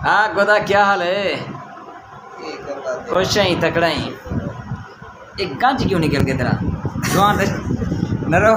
हाँ गोदा क्या हाल है? खुश है तकड़ा ही। एक गंज क्यों निकल के तेरा जवान नरो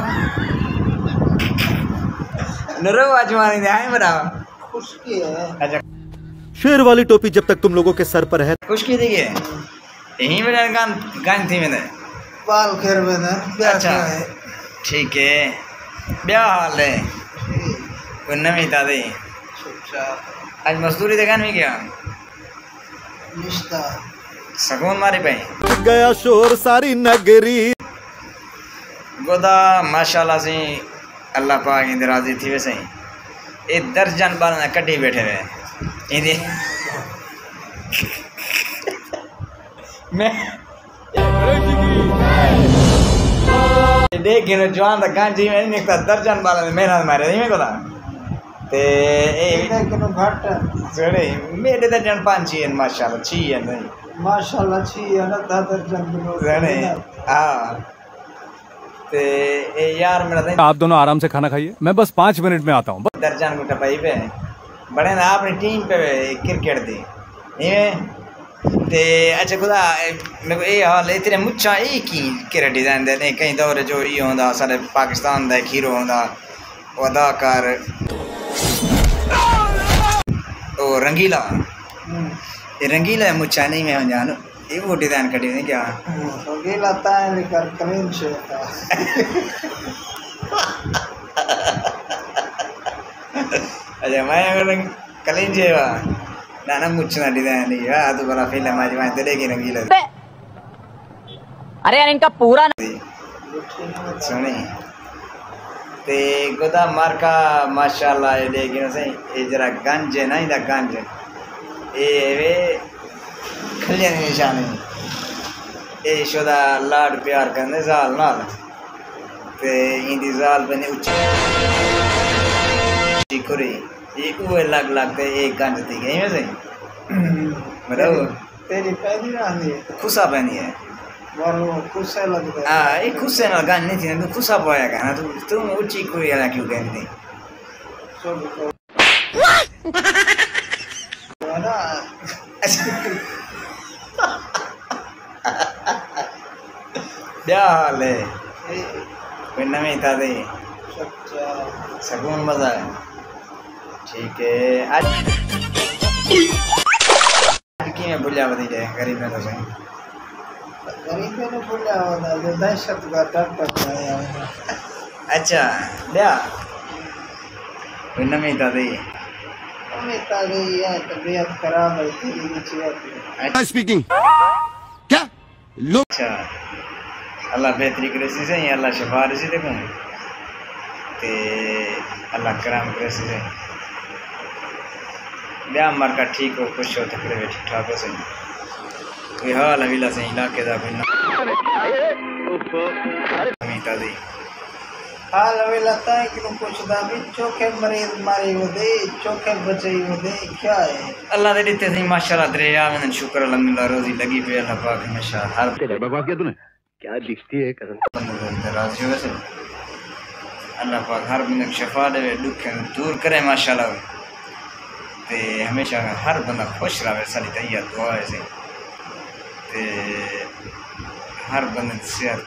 नरो आजमानी दे बड़ा खुशकी है। अच्छा शेर वाली टोपी जब तक तुम लोगों के सर पर है। खुशकी दी है यहीं में गंज थी मैंने बाल खेर में ना। अच्छा ठीक है ब्याह हाल है कोई नवी ताज़ी आज मजदूरी देखा नहीं क्या निश्ता सकून मारी पे गया शोर सारी नगरी। गोदा माशाल्लाह से अल्लाह पाक इंदे राजी थी वैसे ही ये दर्जन बाल ना कटी बैठे हुए इंदे मैं देख गिनो जवान दा गांजी में नहीं निकता दर्जन बाल में मेहनत मारे नहीं मैं गोदा ते ए किनो घट सड़े मेरे दर्जन 5 हैं माशाल्लाह 6 हैं नहीं माशाल्लाह 6 है ना दर्जन किनो सड़े हां ते ए यार मेरा नहीं आप दोनों आराम से खाना खाइए मैं बस 5 मिनट में आता हूँ। दर्जन को टपाई पे बड़े ना अपनी टीम पे क्रिकेट दी नहीं ते अच्छा खुदा मेरे को ये हाल तेरे मुच्छा एक ही केरा डिजाइन दे नहीं कहीं दौर जो ये होंदा सारे पाकिस्तान दा हीरो होंदा अदाकार ओ रंगीला ये रंगीला मुच्छा नहीं मैं जान ये वो डिजाइन कटी नहीं क्या रंगीला ताए लेकर क्लीन शेप अच्छा मैं अगर क्लीन शेवा ना ना मुच्छा डिजाइन नहीं है तो बड़ा फिल्म आज मैं तेरे की रंगीला अरे यार इनका पूरा सुनी ते गोदा मार्का माशाल्लाह ये लेकिन सही ये जरा गंज है ना इधर गंज ये वे खलियां निशान ये शोदा लाड प्यार करने जाल नाल ते इंदी जाल बने ऊंची कुरी ये वो लग लगते एक गंज थी गई में से मतलब तेरी पहली रानी खुशा बनी है वो खुशा लगता है। हाँ ये खुशा ना गंज नहीं थी तो खुशा पाया का ना तुम ऊंची कुरी वाला क्यों कहती थी क्या हाल है कोई नवी ताज़ी सकून मजा है ठीक है आज की मैं भूलिया बदी जाए गरीब में तो सही गरीब में भूलिया होता है दहशत का डर पड़ता है। अच्छा क्या कोई नवी ताज़ी तबीयत खराब है तेरी नीचे स्पीकिंग क्या लोग अच्छा अल्लाह बेहतरी करे से अल्लाह शफा रसी देखूँ ते अल्लाह कराम करे से ब्याह मर का ठीक हो खुश हो तकड़े में ठीक ठाक हो सही कोई हाल हवीला से इलाके का कोई ताज़ी हाल हमें लगता है कि कुछ दाबी चोखे मरीज मारे वो दे चोखे बचे वो दे क्या है अल्लाह दे दिते सही माशाल्लाह तेरे यार मैंने शुक्र अल्हम्दुलिल्लाह रोजी लगी पे अल्लाह पाक हमेशा हर बकवास किया तूने क्या दिखती है कसम राजी हो वैसे अल्लाह पाक हर बंदे को शफा दे दुख दूर करे माशाल्लाह ते हमेशा हर बंदा खुश रहे सारी तैयार दुआ है से ते हर बंदे सेहत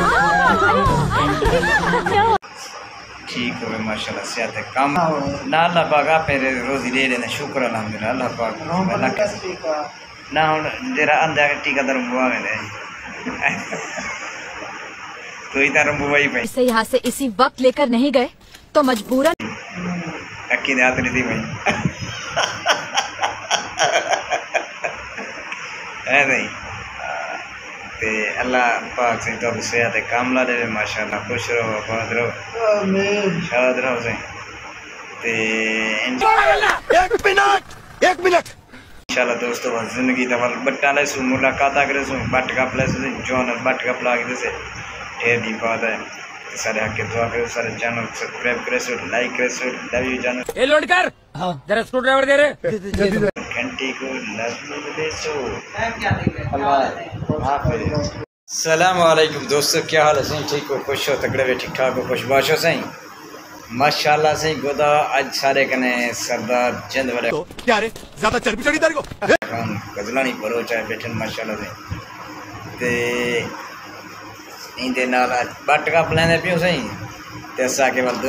ठीक हो माशाल्लाह सेहत है कम ना अल्लाह पाक आप रोजी दे देना शुक्र अल्हम्दुलिल्लाह अल्लाह पाक ना हुन तेरा अंधा टीका दर बुआ में तो ही तार बुआ ही पे इसे यहाँ से इसी वक्त लेकर नहीं गए तो मजबूरन अक्की दे हाथ नहीं थी भाई है नहीं ते अल्लाह पाक से तो सेहत कामला दे माशाल्लाह खुश रहो आबाद रहो आमीन शाद रहो से ते एक मिनट इंशाल्लाह दोस्तों जिंदगी तवल बट्टा ले सु मुलाकात करे सु बट का प्लस जोन बट का प्लाग दे से ढेर दी बात है सारे हक के दुआ करे सारे चैनल सब्सक्राइब करे सु लाइक करे सु लव यू चैनल ए लोड कर हां जरा स्क्रू ड्राइवर दे रे घंटी को लव दे सो अल्लाह हाफिज सलाम वालेकुम दोस्तों क्या हाल है सही ठीक हो खुश हो तगड़े हुए ठीक ठाक हो खुशबाश हो सही माशाल्लाह से गोदा आज सारे कने सरदार चंद वाले तो क्या रे ज्यादा चर्बी चढ़ी तेरे को हम गजलानी परो चाहे बैठन माशाल्लाह से ते इंदे नाल बट का प्लान है पियो सही ते असा के बाद